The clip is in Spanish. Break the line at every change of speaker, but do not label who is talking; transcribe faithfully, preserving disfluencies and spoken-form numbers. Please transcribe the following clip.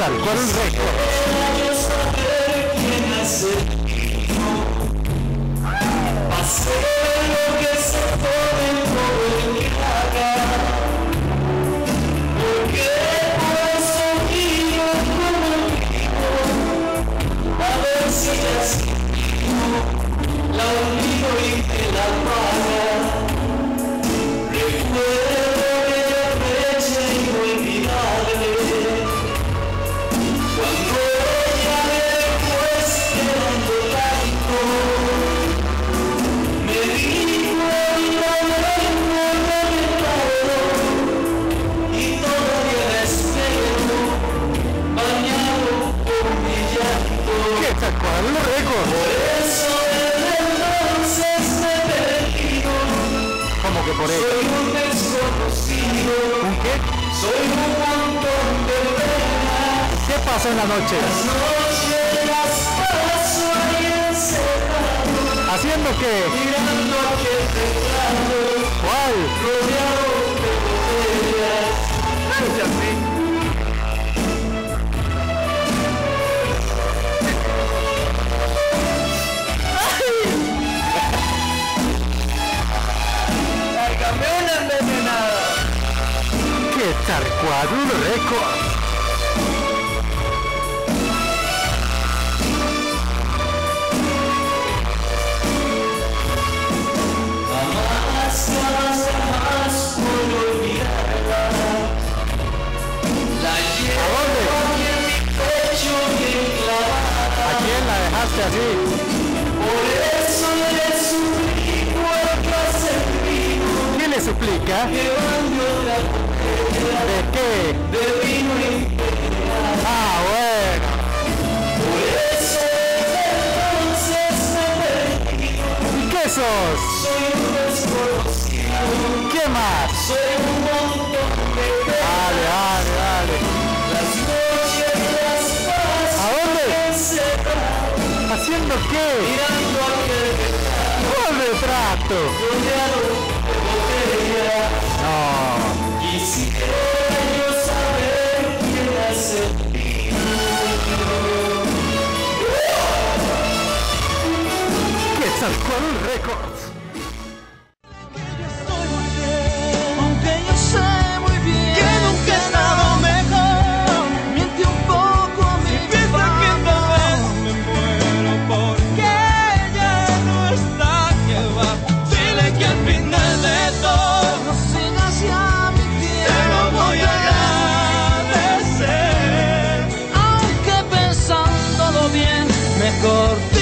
Quetzalcóatl Records.
Hacer lo que se puede por el que haga, porque por eso vivo como vivo, a ver si la sigo, la olvido y me la paga. Recuerdo aquella fecha inolvidable, cuando ella me dejó esperando tanto. Me dijo la lengua de mi y todavía la espero, bañado por mi llanto.
Quetzalcóatl Records.
Por eso desde entonces me he perdido.
¿Cómo que por eso?
Soy un desconocido.
¿Un qué?
Soy un montón de penas.
¿Qué pasa en la noche?
Las noches las paso ahí encerrado,
¿Haciendo qué?
mirando aquel teclado,
¿Cuál?
rodeado de botellas. ¡Tráigame una envenenada!
Quetzalcóatl Records.
Jamás, jamás, jamás puedo olvidarla. La llevo aquí en mi pecho bien clavada.
¿A quién la dejaste así?
Por eso le suplico al que hace vino
¿Quién le suplica?
que mande otra botella
¿De qué?
de vino imperial.
Ah, bueno.
Por eso desde entonces me he perdido.
¿Y qué sos?
Soy un desconocido.
¿Qué más?
Soy un montón de
Dale,
penas.
dale, dale.
Las noches las paso
¿A dónde?
encerrado,
¿Haciendo qué?
mirando aquel retrato,
¿Cuál retrato?
rodeado de botellas.
No.
Quisiera yo saber quién hace el vino.
Quetzalcóatl Records.
Aunque yo sé muy bien que nunca he estado mejor, miente un poco a mi piensa que tal vez me muero porque ella no está, que va. Dile que al final de todo no sigas ya mi tiempo, te lo voy a agradecer. Aunque pensándolo bien, mejor